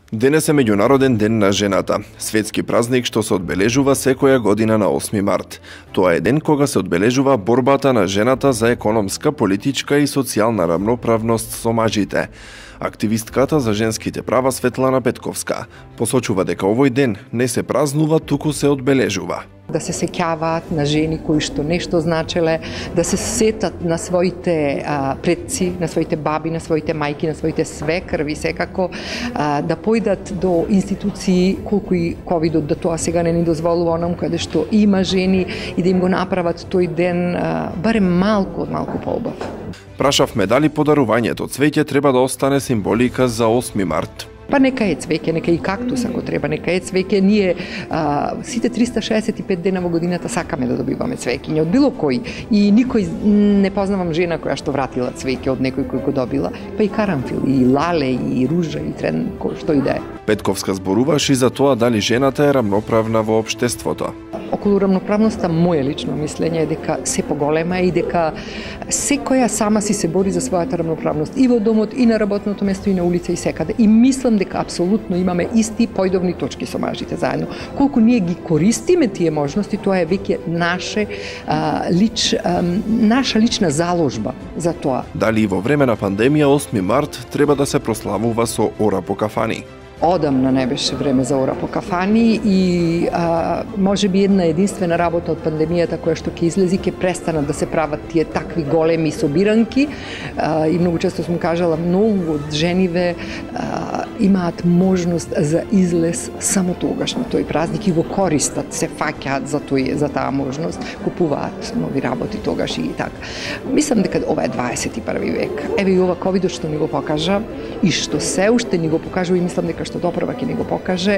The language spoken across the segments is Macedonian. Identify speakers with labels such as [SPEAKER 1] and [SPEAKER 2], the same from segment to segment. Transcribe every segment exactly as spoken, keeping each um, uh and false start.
[SPEAKER 1] Денес е Меѓународен ден на жената, светски празник што се одбележува секоја година на осми март. Тоа е ден кога се одбележува борбата на жената за економска, политичка и социјална рамноправност со мажите. Активистката за женските права Светлана Петковска посочува дека овој ден не се празнува, туку се одбележува.
[SPEAKER 2] Да се сеќаваат на жени кои што нешто значеле, да се сетат на своите а, предци, на своите баби, на своите мајки, на своите свекрви, секако а, да појдат до институции колку и ковидот, да тоа сега не ни дозволува онам каде што има жени и да им го направат тој ден а, барем малку од малку поубав.
[SPEAKER 1] Прашавме дали подарувањето цвеќе треба да остане символика за осми март.
[SPEAKER 2] Па нека е цвеќе, нека и кактус ако треба, нека е цвеќе. Ние а, сите триста шеесет и пет дена во годината сакаме да добиваме цвеќиња од било кој. И никој не познавам жена која што вратила цвеќе од некој кој го добила. Па и карамфил, и лале, и ружа, и трен, кој што и да е.
[SPEAKER 1] Петковска зборуваш и за тоа дали жената е рамноправна во општеството.
[SPEAKER 2] Околу рамноправноста, моје лично мислење е дека се поголема и дека секоја сама си се бори за својата рамноправност и во домот, и на работното место, и на улица, и секаде. И мислам дека апсолутно имаме исти појдовни точки со мажите заедно. Колку ние ги користиме тие можности, тоа е веќе наше а, лич, а, наша лична заложба за тоа.
[SPEAKER 1] Дали и во време на пандемија осми март треба да се прославува со ора по кафани?
[SPEAKER 2] Одамна не беше време за ора по кафани и а, може би една единствена работа од пандемијата која што ќе излези, ќе престанат да се прават тие такви големи собиранки а, и многу често сум кажала, многу од жениве а, имаат можност за излез само тогаш на тој празник и го користат, се фаќаат за тој за таа можност, купуваат нови работи тогаш и така. Мислам дека ова е дваесет и први век. Еве и ова ковидот што ни го покажа и што се уште ни го покажува и мислам дека што допрва ќе ни го покаже,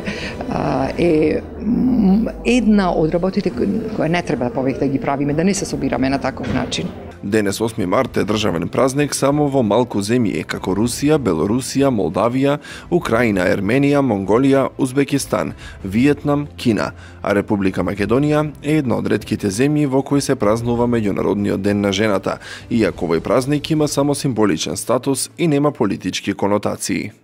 [SPEAKER 2] е една од работите која не треба да повеќе да ги правиме, да не се собираме на таков начин.
[SPEAKER 1] Денес осми март е државен празник само во малку земји како Русија, Белорусија, Молдавија, Украина, Ерменија, Монголија, Узбекистан, Виетнам, Кина, а Република Македонија е една од ретките земји во кои се празнува Меѓународниот ден на жената, иако овој празник има само символичен статус и нема политички конотации.